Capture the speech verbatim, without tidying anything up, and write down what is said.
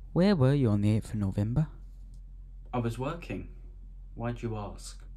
Where were you on the eighth of November? I was working. Why'd you ask?